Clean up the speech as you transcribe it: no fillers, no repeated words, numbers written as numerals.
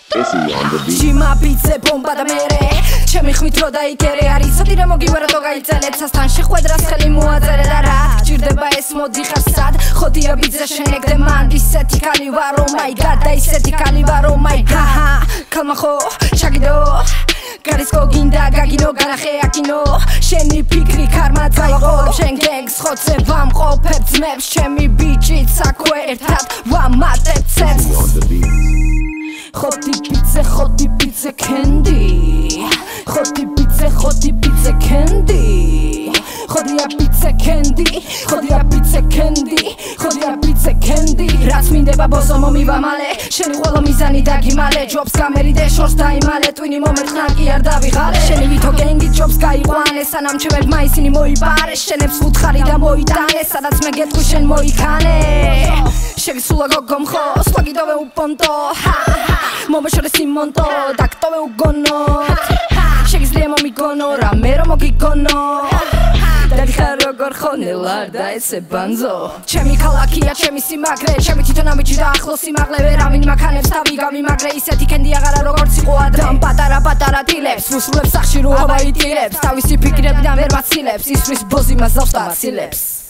Jima pizze bomba da mere ჩემი ხმით რო დაიგერე არის ცოტი რა მოგივარა თუ გაიწელეთ სასთან შეხვედრას ხელი მოაწერე და რა ჭირდება ეს მოდი ხარ სად ხოდია პიცა შენეგდე მან ისეთი კალი ვარ oh my god და ისეთი კალი ვარ oh my god კალმახო ჩაგიდო გარისკო გინდა გაგინო განახე აკინო შენი ფიქრი ქარმა წაიღო შენ გენგს ხოცე ვამყოფებ ძმებს ჩემი ბიჭით საქვე ერთად ვამატებ ცებს ხოდი პიცე კენდი ხოდი პიცე კენდი ხოდია პიცე კენდი რაც მინდება ბოზო მომივა მალე შენი ყველა მიზანი დაგიმალე ჯობს გამერიდე შორს დაიმალე ტვინი მომეთხნა კი არ დავიღალე შენი ვითო გენგი ჯობს გაიყვანე სანამ ჩემებმა ისინი მოიპარე შენებს ვუთხარი და მოიტანე სადაც მე გეტყვი შენ მოიქანე შეგისულა გოგომ ხო სვაგიდოვე უპონტო მომეშორე სიმონტო დაქტოვე უგონო შეგიძლია მომიგონო რა მე რომ მოგიგონო დადიხარ როგორ ხონელარ და ესე ბანზო ჩემი ქალაქია ჩემი სიმაგრე ჩემი თვითონ ამიჯი და ახლო სიმაღლე ვერავინ მაქანებს თავი გამიმაგრე ისეთი კენდი აღარა როგორც იყო ადრე პატარა დილებს ვუსრულებს სახში რო ავაიტილებს თავისი ფიქრებიდან ვერ მაცილებს ისმის ბოზი მას ზავს და მაცილებს